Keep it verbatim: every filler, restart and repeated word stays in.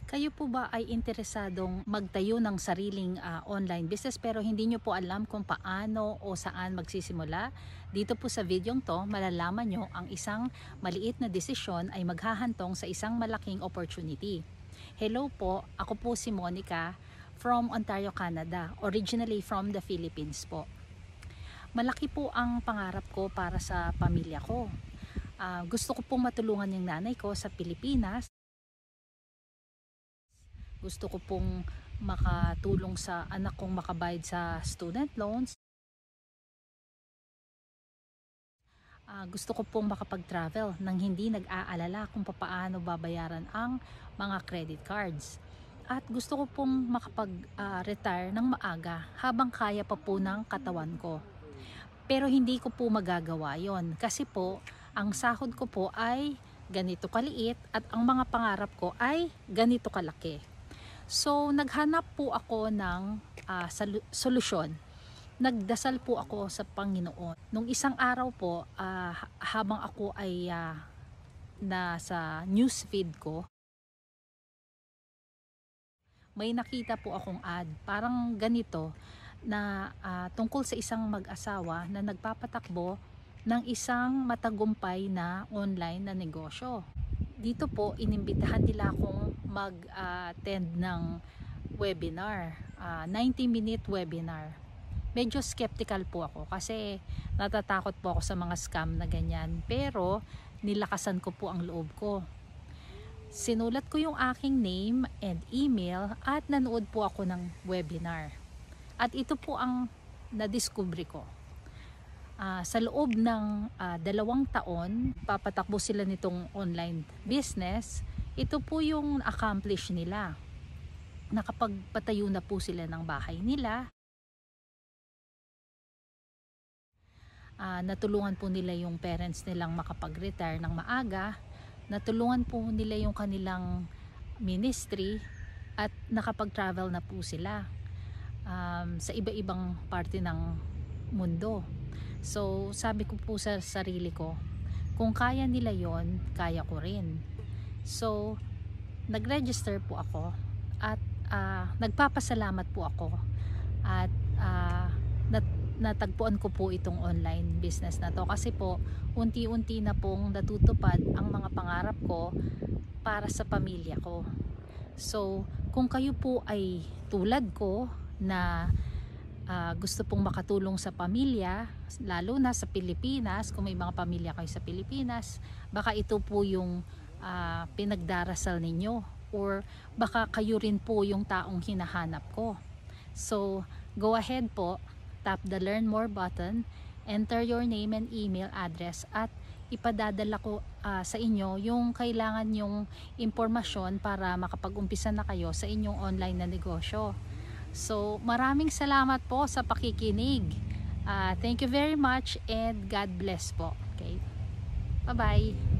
Kayo po ba ay interesadong magtayo ng sariling ah, online business pero hindi nyo po alam kung paano o saan magsisimula? Dito po sa videong to, malalaman nyo ang isang maliit na desisyon ay maghahantong sa isang malaking opportunity. Hello po, ako po si Monica from Ontario, Canada, originally from the Philippines po. Malaki po ang pangarap ko para sa pamilya ko. Ah, gusto ko pong matulungan yung nanay ko sa Pilipinas. Gusto ko pong makatulong sa anak kong makabayad sa student loans. Uh, gusto ko pong makapag-travel nang hindi nag-aalala kung paano babayaran ang mga credit cards. At gusto ko pong makapag-retire uh, ng maaga habang kaya pa po ng katawan ko. Pero hindi ko po magagawa yon kasi po ang sahod ko po ay ganito kaliit at ang mga pangarap ko ay ganito kalaki. So, naghanap po ako ng uh, solusyon. Nagdasal po ako sa Panginoon. Nung isang araw po, uh, habang ako ay uh, nasa newsfeed ko, may nakita po akong ad. Parang ganito na uh, tungkol sa isang mag-asawa na nagpapatakbo ng isang matagumpay na online na negosyo. Dito po, inimbitahan nila akong mag-attend uh, ng webinar, uh, ninety minute webinar. Medyo skeptical po ako kasi natatakot po ako sa mga scam na ganyan. Pero nilakasan ko po ang loob ko. Sinulat ko yung aking name and email at nanood po ako ng webinar. At ito po ang nadiskubre ko. Uh, sa loob ng uh, dalawang taon, papatakbo sila nitong online business. Ito po yung accomplish nila. Nakapagpatayo na po sila ng bahay nila. Uh, natulungan po nila yung parents nilang makapag-retire ng maaga. Natulungan po nila yung kanilang ministry at nakapag-travel na po sila um, sa iba-ibang parte ng mundo. So, sabi ko po sa sarili ko, kung kaya nila yon, kaya ko rin. So, nag-register po ako at uh, nagpapasalamat po ako at uh, nat natagpuan ko po itong online business na to kasi po unti-unti na pong natutupad ang mga pangarap ko para sa pamilya ko. So, kung kayo po ay tulad ko na Uh, gusto pong makatulong sa pamilya, lalo na sa Pilipinas, kung may mga pamilya kayo sa Pilipinas, baka ito po yung uh, pinagdarasal ninyo or baka kayo rin po yung taong hinahanap ko. So, go ahead po, tap the learn more button, enter your name and email address at ipadadala ko uh, sa inyo yung kailangan yung impormasyon para makapag-umpisa na kayo sa inyong online na negosyo. So, maraming salamat po sa pakikinig. Uh, thank you very much and God bless po. Okay? Bye-bye.